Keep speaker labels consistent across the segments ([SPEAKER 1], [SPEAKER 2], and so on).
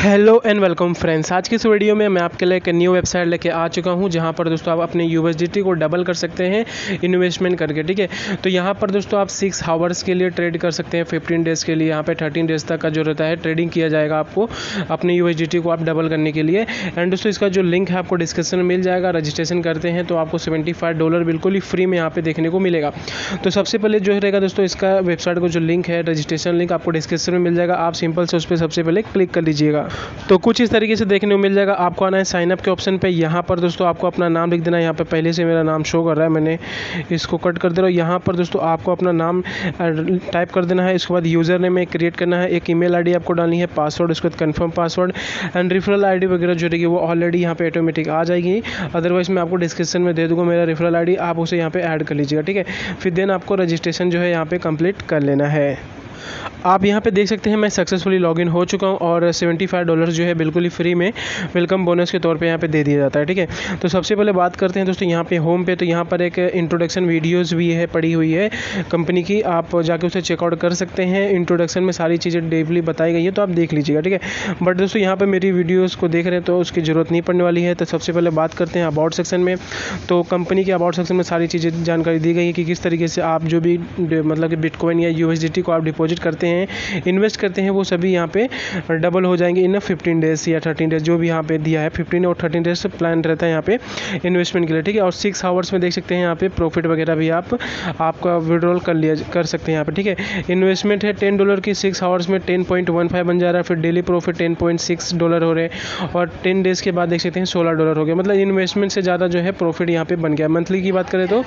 [SPEAKER 1] Hello and welcome friends. आज की इस वीडियो में मैं आपके लिए एक न्यू वेबसाइट लेके आ चुका हूं जहां पर दोस्तों आप अपने यूएसडीटी को डबल कर सकते हैं इन्वेस्टमेंट करके। ठीक है, तो यहां पर दोस्तों आप 6 आवर्स के लिए ट्रेड कर सकते हैं, 15 डेज़ के लिए। यहां पे 13 डेज़ तक का जो रहता है ट्रेडिंग किया जाएगा आपको अपने यूएसडीटी को आप डबल करने के लिए। एंड दोस्तों इसका जो लिंक है आपको डिस्क्रिप्शन में मिल जाएगा। रजिस्ट्रेशन करते हैं तो आपको $75 बिल्कुल ही फ्री में यहाँ पे देखने को मिलेगा। तो सबसे पहले जो रहेगा दोस्तों इसका वेबसाइट को जो लिंक है, रजिस्ट्रेशन लिंक आपको डिस्क्रिप्शन में मिल जाएगा। आप सिंपल से उस पर सबसे पहले क्लिक कर लीजिएगा। तो कुछ इस तरीके से देखने को मिल जाएगा। आपको आना है साइन अप के ऑप्शन पे। यहाँ पर दोस्तों आपको अपना नाम लिख देना है। यहाँ पे पहले से मेरा नाम शो कर रहा है, मैंने इसको कट कर दे रहा हूँ। यहाँ पर दोस्तों आपको अपना नाम टाइप कर देना है। इसके बाद यूज़र नेम में क्रिएट करना है, एक ईमेल आईडी आपको डालनी है, पासवर्ड, उसके बाद confirm password and referral ID वगैरह जो रहेगी वो ऑलरेडी यहाँ पे ऑटोमेटिक आ जाएगी। अदरवाइज मैं आपको डिस्क्रिप्शन में दे दूँगा मेरा रेफरल आईडी, आप उसे यहाँ पे ऐड कर लीजिएगा। ठीक है, फिर देन आपको रजिस्ट्रेशन जो है यहाँ पे कंप्लीट कर लेना है। आप यहाँ पे देख सकते हैं मैं सक्सेसफुली लॉगिन हो चुका हूँ और $75 जो है बिल्कुल ही फ्री में वेलकम बोनस के तौर पे यहाँ पे दे दिया जाता है। ठीक है, तो सबसे पहले बात करते हैं दोस्तों यहाँ पे होम पे। तो यहाँ पर एक इंट्रोडक्शन वीडियोस भी है पड़ी हुई है कंपनी की, आप जाके उसे चेकआउट कर सकते हैं। इंट्रोडक्शन में सारी चीज़ें डीपली बताई गई है तो आप देख लीजिएगा। ठीक है, बट दोस्तों यहाँ पर मेरी वीडियोज़ को देख रहे हैं तो उसकी ज़रूरत नहीं पड़ने वाली है। तो सबसे पहले बात करते हैं अबाउट सेक्शन में। तो कंपनी के अबाउट सेक्शन में सारी चीज़ें जानकारी दी गई है कि किस तरीके से आप जो भी मतलब कि बिटकॉइन या यूएसडीटी को आप डिपॉजिट करते हैं, इन्वेस्ट करते हैं, वो सभी यहाँ पे डबल हो जाएंगे इन 15 डेज़ या 13 डेज़ जो भी यहाँ पे दिया है। 15 और 13 डेज़ प्लान रहता है यहाँ पे इन्वेस्टमेंट के लिए। ठीक है, और 6 आवर्स में देख सकते हैं यहाँ पे प्रॉफिट वगैरह भी आपका विड्रॉल कर सकते हैं यहाँ पे। ठीक है, इन्वेस्टमेंट है $10 की, 6 आवर्स में 10.15 बन जा रहा है। फिर डेली प्रॉफिट $10.6 हो रहे हैं और 10 डेज़ के बाद देख सकते हैं $16 हो गया। मतलब इन्वेस्टमेंट से ज़्यादा जो है प्रॉफिट यहाँ पे बन गया। मंथली की बात करें तो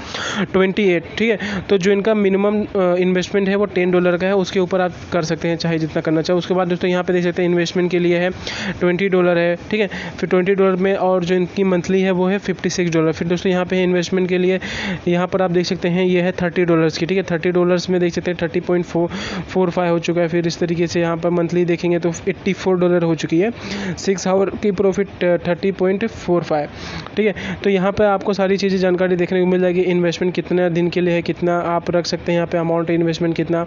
[SPEAKER 1] 28। ठीक है, तो जो इनका मिनिमम इन्वेस्टमेंट है वो $10 का है, उसके ऊपर आप कर सकते हैं चाहे जितना करना चाहे। उसके बाद दोस्तों यहाँ पे देख सकते हैं इन्वेस्टमेंट के लिए है $20 है। ठीक है, फिर $20 में और जो इनकी मंथली है वो है $56। फिर दोस्तों यहाँ पे इन्वेस्टमेंट के लिए यहाँ पर आप देख सकते हैं ये है $30 की। ठीक है, $30 में देख सकते हैं 30.45 हो चुका है। फिर इस तरीके से यहाँ पर मंथली देखेंगे तो $84 हो चुकी है। 6 आवर की प्रॉफिट 30.45। ठीक है, तो यहाँ पर आपको सारी चीज़ें जानकारी देखने को मिल जाएगी। इन्वेस्टमेंट कितना दिन के लिए है, कितना आप रख सकते हैं यहाँ पे अमाउंट, इन्वेस्टमेंट कितना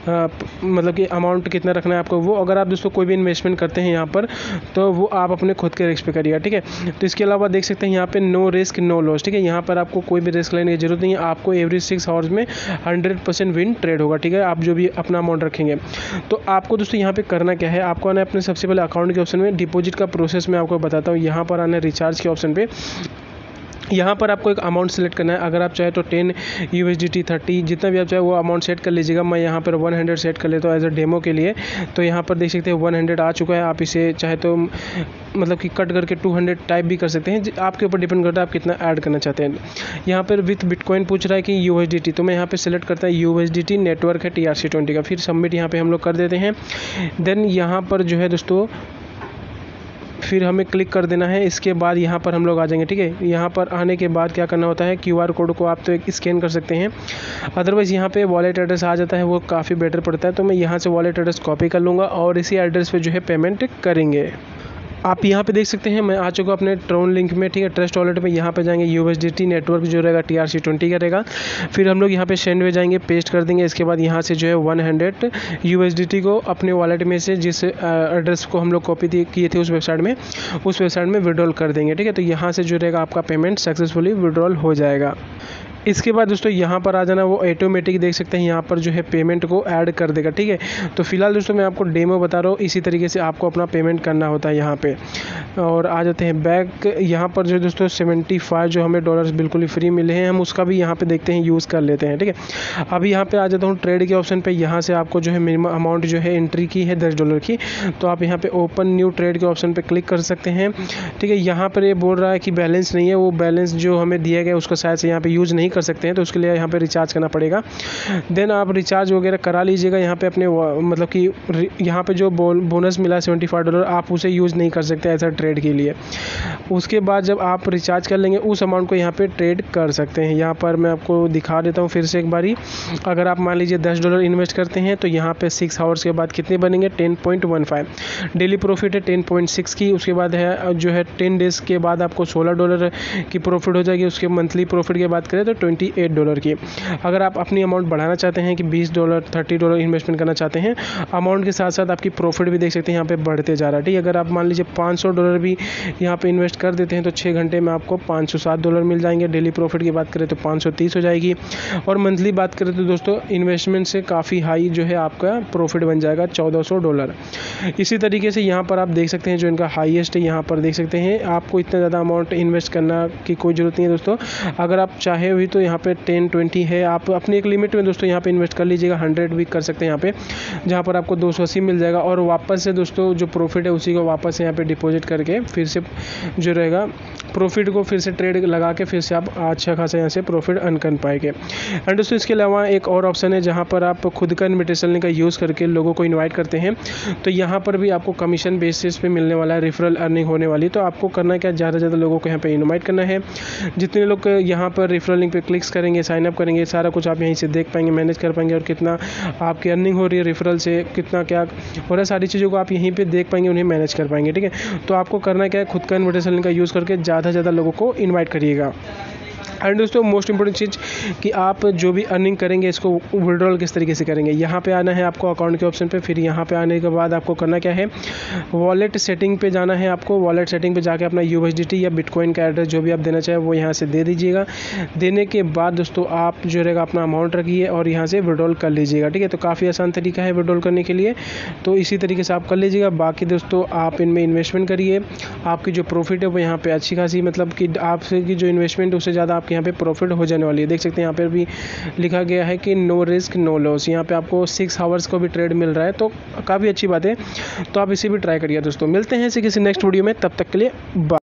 [SPEAKER 1] मतलब कि अमाउंट कितना रखना है आपको। वो अगर आप दोस्तों कोई भी इन्वेस्टमेंट करते हैं यहाँ पर तो वो आप अपने खुद के रिस्क पे करिएगा। ठीक है, तो इसके अलावा देख सकते हैं यहाँ पे नो रिस्क नो लॉस। ठीक है, यहाँ पर आपको कोई भी रिस्क लेने की जरूरत नहीं है। आपको एवरी 6 आवर्स में 100% विन ट्रेड होगा। ठीक है, आप जो भी अपना अमाउंट रखेंगे। तो आपको दोस्तों यहाँ पे करना क्या है, आपको आना है अपने सबसे पहले अकाउंट के ऑप्शन में। डिपॉजिट का प्रोसेस मैं आपको बताता हूँ। यहाँ पर आना है रिचार्ज के ऑप्शन पे। यहाँ पर आपको एक अमाउंट सेलेक्ट करना है। अगर आप चाहे तो 10 USDT 30 जितना भी आप चाहे वो अमाउंट सेट कर लीजिएगा। मैं यहाँ पर 100 सेट कर लेता हूँ एज अ डेमो के लिए। तो यहाँ पर देख सकते हैं 100 आ चुका है। आप इसे चाहे तो मतलब कि कट करके 200 टाइप भी कर सकते हैं, आपके ऊपर डिपेंड करता है आप कितना ऐड करना चाहते हैं। यहाँ पर विथ बिटकॉइन पूछ रहा है कि USDT, तो मैं यहाँ पे सेलेक्ट करता है USDT नेटवर्क है TRC20 का। फिर सबमिट यहाँ पे हम लोग कर देते हैं। देन यहाँ पर जो है दोस्तों फिर हमें क्लिक कर देना है। इसके बाद यहाँ पर हम लोग आ जाएंगे। ठीक है, यहाँ पर आने के बाद क्या करना होता है, QR कोड को आप तो एक स्कैन कर सकते हैं, अदरवाइज़ यहाँ पे वॉलेट एड्रेस आ जाता है, वो काफ़ी बेटर पड़ता है। तो मैं यहाँ से वॉलेट एड्रेस कॉपी कर लूँगा और इसी एड्रेस पे जो है पेमेंट करेंगे। आप यहाँ पे देख सकते हैं मैं आ चुका अपने ट्रोन लिंक में। ठीक है, ट्रस्ट वॉलेट में यहाँ पे जाएंगे, USDT नेटवर्क जो रहेगा TRC20 का रहेगा। फिर हम लोग यहाँ पे सेंड में जाएंगे, पेस्ट कर देंगे। इसके बाद यहाँ से जो है 100 USDT को अपने वॉलेट में से जिस एड्रेस को हम लोग कॉपी किए थे उस वेबसाइट में विड्रॉल कर देंगे। ठीक है, तो यहाँ से जो रहेगा आपका पेमेंट सक्सेसफुली विड्रॉल हो जाएगा। इसके बाद दोस्तों यहाँ पर आ जाना, वो ऑटोमेटिक देख सकते हैं यहाँ पर जो है पेमेंट को ऐड कर देगा। ठीक है, तो फिलहाल दोस्तों मैं आपको डेमो बता रहा हूँ, इसी तरीके से आपको अपना पेमेंट करना होता है यहाँ पे। और आ जाते हैं बैक। यहाँ पर जो दोस्तों 75 जो हमें डॉलर्स बिल्कुल ही फ्री मिले हैं, हम उसका भी यहाँ पे देखते हैं, यूज़ कर लेते हैं। ठीक है, अभी यहाँ पे आ जाता हूँ ट्रेड के ऑप्शन पे। यहाँ से आपको जो है मिनिमम अमाउंट जो है एंट्री की है $10 की, तो आप यहाँ पे ओपन न्यू ट्रेड के ऑप्शन पे क्लिक कर सकते हैं। ठीक है, यहाँ पर ये बोल रहा है कि बैलेंस नहीं है, वो बैलेंस जो हमें दिया गया उसको शायद से यहाँ पे यूज़ नहीं कर सकते हैं, तो उसके लिए यहाँ पे रिचार्ज करना पड़ेगा। देन आप रिचार्ज वगैरह करा लीजिएगा। यहाँ पे अपने मतलब कि यहाँ पे जो बोनस मिला $75 आप उसे यूज़ नहीं कर सकते ऐसा ट्रेड के लिए। उसके बाद जब आप रिचार्ज कर लेंगे उस अमाउंट को यहाँ पे ट्रेड कर सकते हैं। यहाँ पर मैं आपको दिखा देता हूँ फिर से एक बारी। अगर आप मान लीजिए $10 इन्वेस्ट करते हैं तो यहाँ पे 6 आवर्स के बाद कितने बनेंगे, 10.15। डेली प्रॉफिट है 10.6 की। उसके बाद है जो है 10 डेज़ के बाद आपको $16 की प्रॉफिट हो जाएगी। उसके मंथली प्रॉफिट की बात करें तो $28 की। अगर आप अपनी अमाउंट बढ़ाना चाहते हैं कि $20 $30 इन्वेस्टमेंट करना चाहते हैं, अमाउंट के साथ साथ आपकी प्रॉफिट भी देख सकते हैं यहाँ पे बढ़ते जा रहा है, ठीक है। अगर आप मान लीजिए $500 भी यहाँ पे इन्वेस्ट कर देते हैं तो 6 घंटे में आपको $507 मिल जाएंगे। डेली प्रॉफिट की बात करें तो 530 हो जाएगी, और मंथली बात करें तो दोस्तों इन्वेस्टमेंट से काफ़ी हाई जो है आपका प्रॉफिट बन जाएगा $1400। इसी तरीके से यहाँ पर आप देख सकते हैं जो इनका हाईएस्ट है, यहाँ पर देख सकते हैं। आपको इतना ज़्यादा अमाउंट इन्वेस्ट करना की कोई ज़रूरत नहीं है दोस्तों। अगर आप चाहे भी तो यहाँ पे 10-20 है, आप अपनी एक लिमिट में दोस्तों यहाँ पे इन्वेस्ट कर लीजिएगा। 100 भी कर सकते हैं यहाँ पे, जहाँ पर आपको 280 मिल जाएगा, और वापस से दोस्तों जो प्रॉफिट है उसी को वापस यहाँ पे डिपॉजिट करके फिर से जो रहेगा प्रॉफिट को फिर से ट्रेड लगा के फिर से आप अच्छा खासा यहाँ से प्रॉफिट अर्न कर पाएंगे। एंड दोस्तों इसके अलावा एक और ऑप्शन है जहाँ पर आप खुद का इन्विटेशन लिंक का यूज़ करके लोगों को इन्वाइट करते हैं, तो यहाँ पर भी आपको कमीशन बेसिस पे मिलने वाला है, रेफरल अर्निंग होने वाली। तो आपको करना क्या, ज़्यादा से ज़्यादा लोगों को यहाँ पे इन्वाइट करना है। जितने लोग यहाँ पर रेफरल लिंक पे क्लिक्स करेंगे, साइनअप करेंगे, सारा कुछ आप यहीं से देख पाएंगे, मैनेज कर पाएंगे, और कितना आपकी अर्निंग हो रही है रेफरल से, कितना क्या हो रहा है, सारी चीज़ों को आप यहीं पर देख पाएंगे, उन्हें मैनेज कर पाएंगे, ठीक है। तो आपको करना क्या है, खुद का इन्विटेशन लिंक का यूज़ करके ज़्यादा से ज़्यादा लोगों को इन्वाइट करिएगा। एंड दोस्तों मोस्ट इंपॉर्टेंट चीज़ कि आप जो भी अर्निंग करेंगे इसको विड्रॉल किस तरीके से करेंगे। यहाँ पे आना है आपको अकाउंट के ऑप्शन पे, फिर यहाँ पे आने के बाद आपको करना क्या है, वॉलेट सेटिंग पे जाना है। आपको वॉलेट सेटिंग पे जाके अपना USDT या बिटकॉइन का एड्रेस जो भी आप देना चाहें वो यहाँ से दे दीजिएगा। देने के बाद दोस्तों आप जो रहेगा अपना अमाउंट रखिए और यहाँ से विड्रॉल कर लीजिएगा, ठीक है। तो काफ़ी आसान तरीका है विड्रॉल करने के लिए, तो इसी तरीके से आप कर लीजिएगा। बाकी दोस्तों आप इनमें इन्वेस्टमेंट करिए, आपकी जो प्रॉफिट है वो यहाँ पे अच्छी खासी, मतलब कि आपसे की जो इन्वेस्टमेंट है उससे ज़्यादा आपके यहाँ पे प्रॉफिट हो जाने वाली है। देख सकते हैं यहाँ पर भी लिखा गया है कि नो रिस्क नो लॉस। यहाँ पे आपको 6 आवर्स को भी ट्रेड मिल रहा है, तो काफ़ी अच्छी बात है। तो आप इसे भी ट्राई करिए दोस्तों। मिलते हैं इसी किसी नेक्स्ट वीडियो में, तब तक के लिए बाय।